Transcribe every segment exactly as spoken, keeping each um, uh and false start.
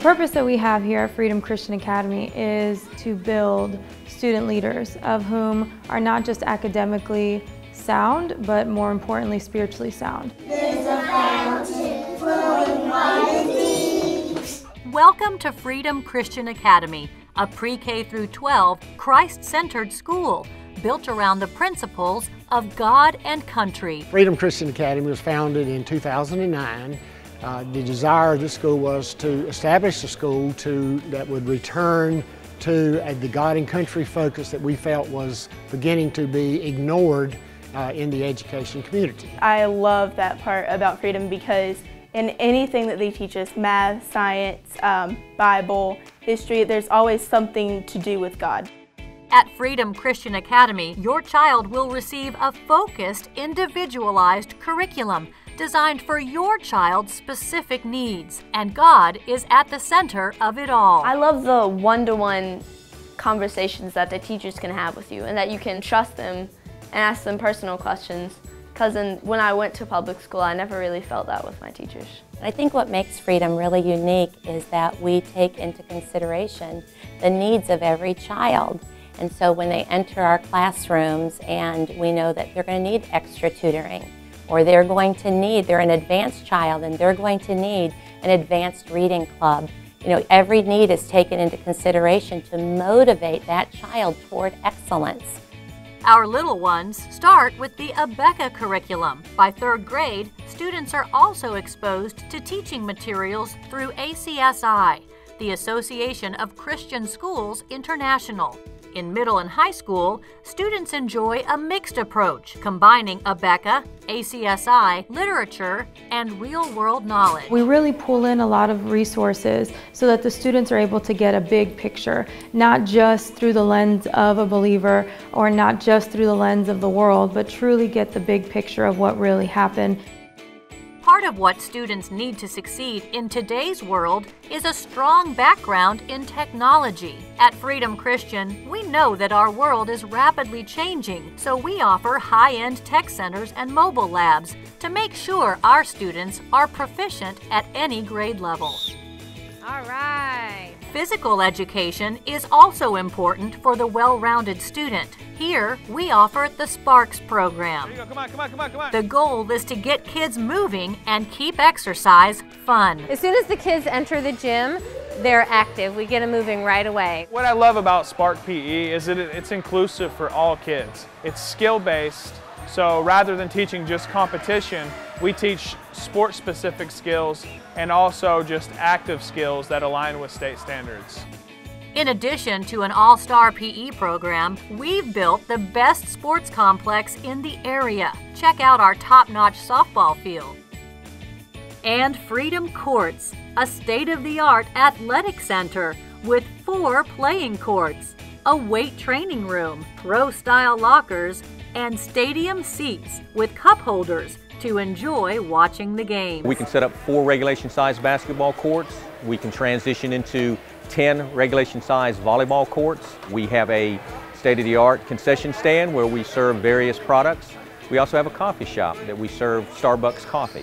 purpose that we have here at Freedom Christian Academy is to build student leaders of whom are not just academically sound, but more importantly, spiritually sound. There's a fountain flowing wide and deep. Welcome to Freedom Christian Academy, a pre-K through twelve Christ-centered school built around the principles of God and country. Freedom Christian Academy was founded in two thousand nine. Uh, the desire of the school was to establish a school to, that would return to uh, the God and country focus that we felt was beginning to be ignored uh, in the education community. I love that part about Freedom because in anything that they teach us, math, science, um, Bible, history, there's always something to do with God. At Freedom Christian Academy, your child will receive a focused, individualized curriculum designed for your child's specific needs, and God is at the center of it all. I love the one-to-one conversations that the teachers can have with you and that you can trust them and ask them personal questions, because when I went to public school, I never really felt that with my teachers. I think what makes Freedom really unique is that we take into consideration the needs of every child. And so when they enter our classrooms and we know that they're going to need extra tutoring, or they're going to need, they're an advanced child and they're going to need an advanced reading club. You know, every need is taken into consideration to motivate that child toward excellence. Our little ones start with the Abeka curriculum. By third grade, students are also exposed to teaching materials through A C S I, the Association of Christian Schools International. In middle and high school, students enjoy a mixed approach, combining Abeka, A C S I, literature, and real-world knowledge. We really pull in a lot of resources so that the students are able to get a big picture, not just through the lens of a believer or not just through the lens of the world, but truly get the big picture of what really happened. Part of what students need to succeed in today's world is a strong background in technology. At Freedom Christian, we know that our world is rapidly changing, so we offer high-end tech centers and mobile labs to make sure our students are proficient at any grade level. All right. Physical education is also important for the well-rounded student. Here, we offer the Sparks program. There you go. Come on, come on, come on, come on. The goal is to get kids moving and keep exercise fun. As soon as the kids enter the gym, they're active. We get them moving right away. What I love about Spark P E is that it's inclusive for all kids. It's skill-based, so rather than teaching just competition, we teach sport-specific skills and also just active skills that align with state standards. In addition to an all-star P E program, we've built the best sports complex in the area. Check out our top-notch softball field. And Freedom Courts, a state-of-the-art athletic center with four playing courts, a weight training room, pro-style lockers, and stadium seats with cup holders to enjoy watching the game. We can set up four regulation-sized basketball courts. We can transition into ten regulation-sized volleyball courts. We have a state-of-the-art concession stand where we serve various products. We also have a coffee shop that we serve Starbucks coffee.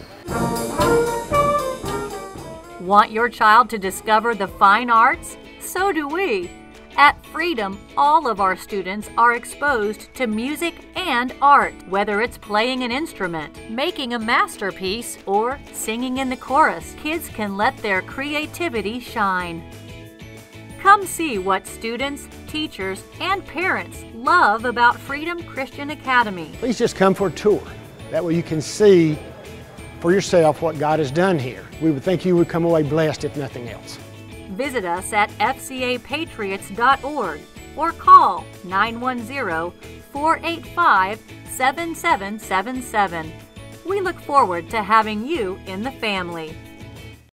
Want your child to discover the fine arts? So do we. At Freedom, all of our students are exposed to music and art, whether it's playing an instrument, making a masterpiece, or singing in the chorus. Kids can let their creativity shine. Come see what students, teachers, and parents love about Freedom Christian Academy. Please just come for a tour. That way you can see for yourself what God has done here. We would think you would come away blessed if nothing else. Visit us at f c a patriots dot org or call nine one zero, four eight five, seven seven seven seven. We look forward to having you in the family.